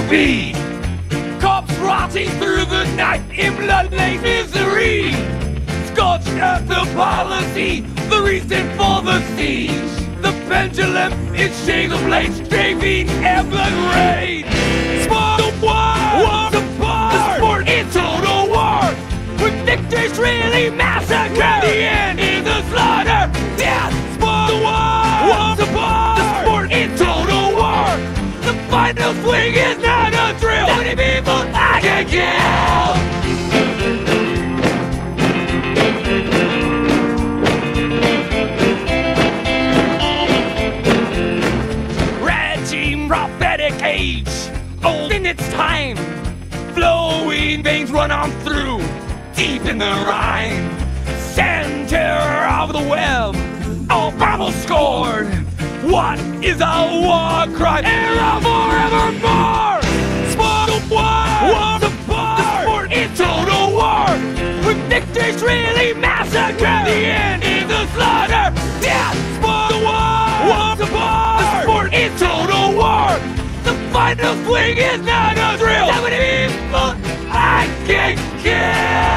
speed. Cops rotting through the night in blood-laced misery. Scorched earth, the policy, the reason for the siege. The pendulum, its shades of blades, strafing ever rain. Sport the war, the sport in total war. With victors really massacre, the end is the slaughter. Death, sport the war, the sport in total war. The final swing is not a drill. So many people I can kill. Prophetic age, old in its time. Flowing veins run on through, deep in the rhyme. Center of the web, all Bible scored. What is a war crime? Era forevermore. Sport the war, the sport in total war. With victors really massacre, the end is the slaughter. Death, sport the war, the sport in total war. The final swing is not a drill. So many people I can kill.